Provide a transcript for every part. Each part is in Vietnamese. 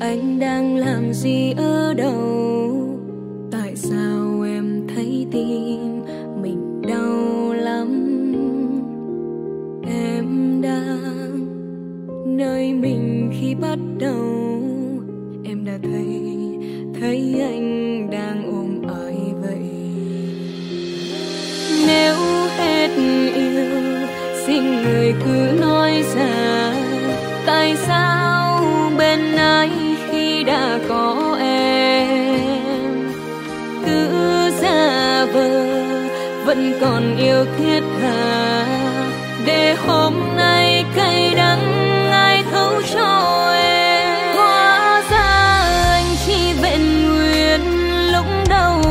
anh đang làm gì ở đâu? Tại sao em thấy tim mình đau lắm? Em đang nơi mình khi bắt đầu. Em đã thấy anh đang ôm ai vậy? Nếu hết yêu, xin người cứ nói ra. Tại sao bên ai khi đã có em? Cứ giả vờ vẫn còn yêu thiết tha, để hôm nay cay đắng ai thấu cho em. Hóa ra anh chỉ vẹn nguyên lúc đầu,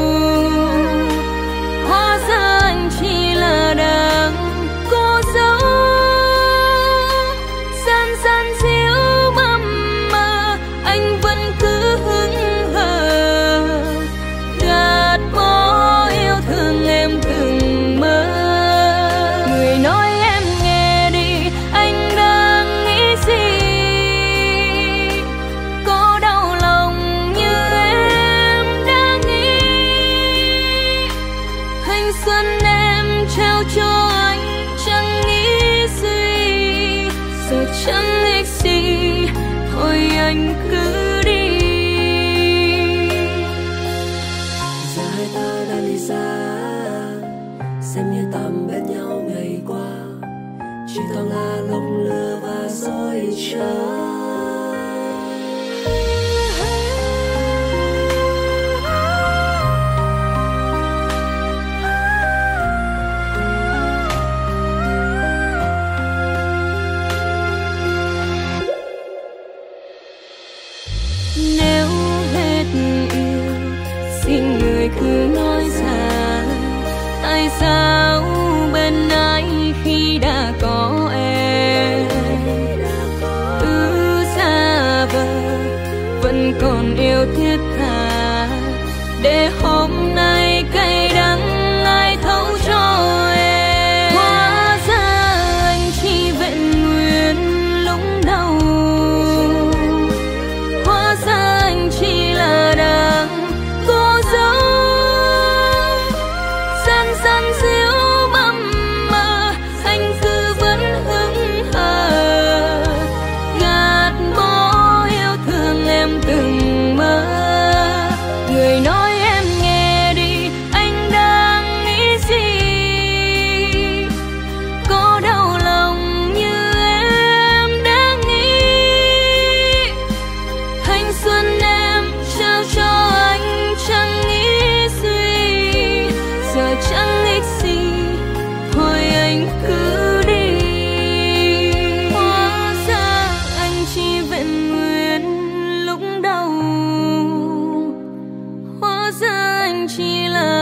hóa ra anh chỉ là đang cố giấu. Gian gian díu mập mờ anh vẫn cứ hững hờ, gạt bỏ yêu thương em từng mơ. Người nói em nghe đi, anh đang nghĩ gì? Có đau lòng như em đang nghĩ? Thanh xuân em trao cho anh chẳng nghĩ gì, giờ chẳng ích gì, thôi anh cứ đi. Giờ hai ta đang đi xa, xem như tạm bên nhau ngày qua, chỉ toàn là lúc lừa và dối trá. Nếu hết yêu, xin người cứ nói ra. Tại sao bên ai khi đã có em? Cứ giả vờ vẫn còn yêu thiết tha, để hôm nay cay đắng ai thấu cho em. Hóa ra anh chỉ vẹn nguyên lúc đầu, hóa ra anh chỉ là đang cố giấu. Gian gian díu mập mờ anh cứ vẫn hững hờ, gạt bỏ yêu thương em từng mơ. Người nói em nghe đi, anh đang nghĩ gì? Có đau lòng như em đang nghĩ? Thanh xuân em trao cho anh chẳng nghĩ gì, giờ chẳng ích gì, thôi anh cứ đi. Hóa ra anh chỉ vẹn nguyên lúc đầu, hóa ra anh chỉ là